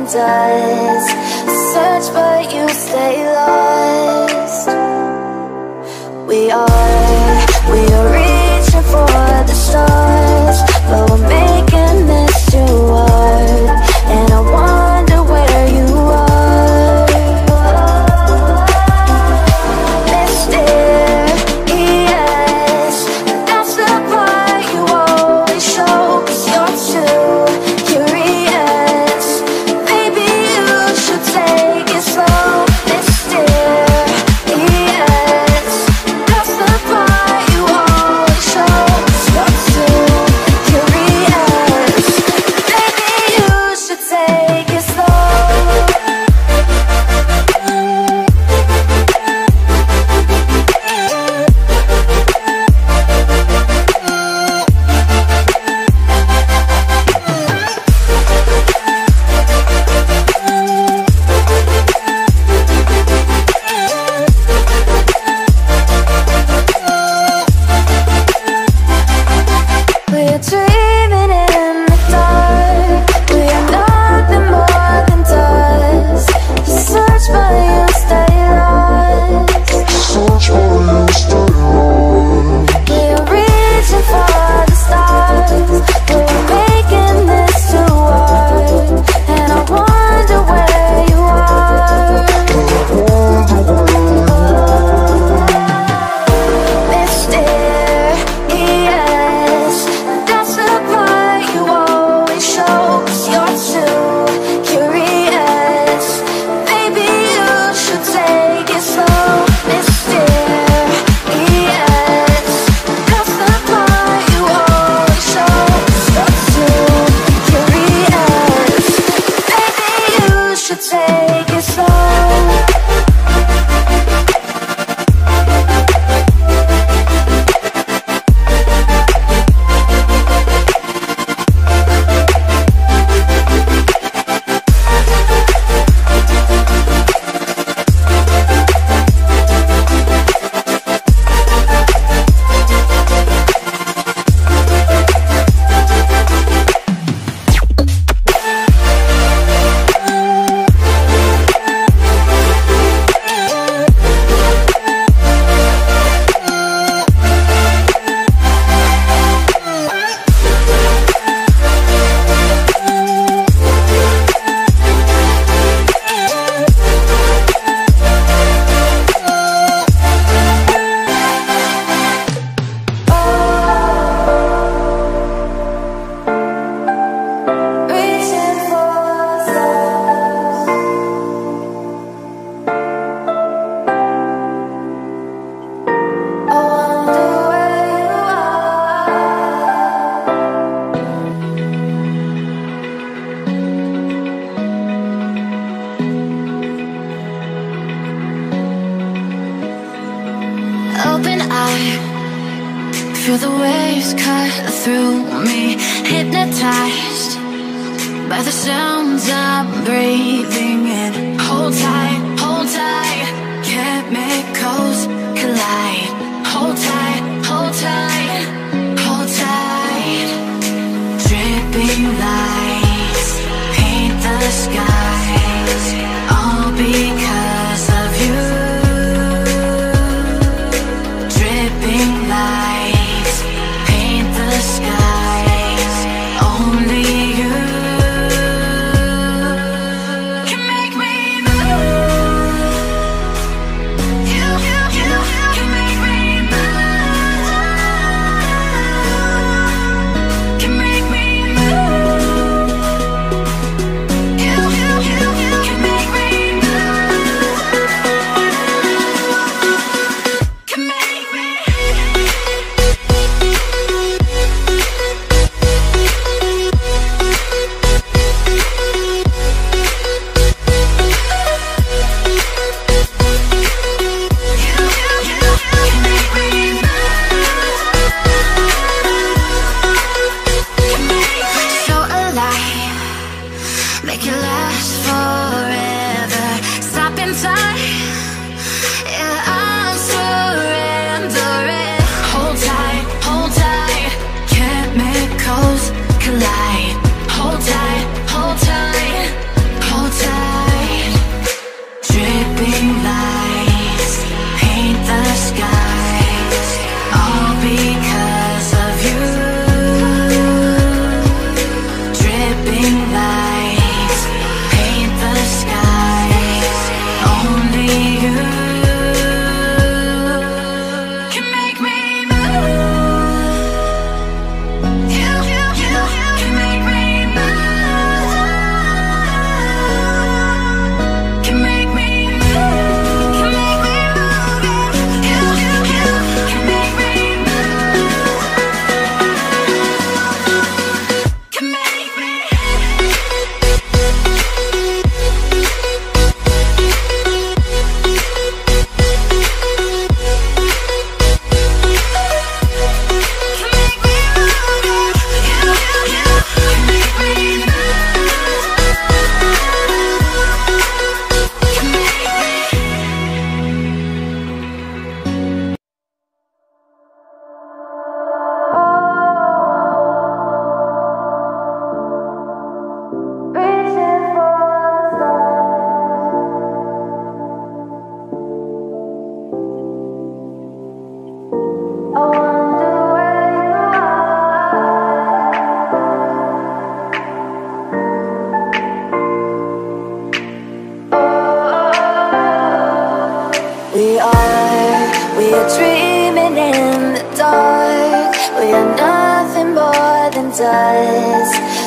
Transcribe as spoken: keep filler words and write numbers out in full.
does. Search but you stay lost. We are, we are reaching for the stars, but we're making this too hard. And I wonder where you are. Mysterious, that's the part you always show. 'Cause you're too curious. Maybe you should take it slow. Mysterious, that's the part you always show. 'Cause you're too curious. Maybe you should take it slow. We're dreaming in the dark. We are nothing more than dust. Search but you stay lost. Search but you stay lost. We are reaching for the stars. We're making this too hard. And I wonder where you are. Mysterious, that's the part you always show. 'Cause you're too curious. Maybe you should take it slow. Mysterious, that's the part you always show. 'Cause you're too curious. Maybe you should take it slow. Reaching for stars. I wonder where you are. Open eye, feel the waves cut through me. Hypnotized by the sounds I'm breathing in. Hold tight, hold tight, chemicals collide. Hold tight, hold tight, hold tight. Dripping lights paint the skies, all because of you. Dripping lights paint the skies, only you can make me move. You, you, you can make me move. Can make me move. You, you, you can make me move. Can make me. So alive, make it last forever. Stop in time, yeah, I'm surrendering. Hold tight, hold tight, chemicals collide. Hold tight, hold tight, hold are dreaming in the dark. We are nothing more than dust.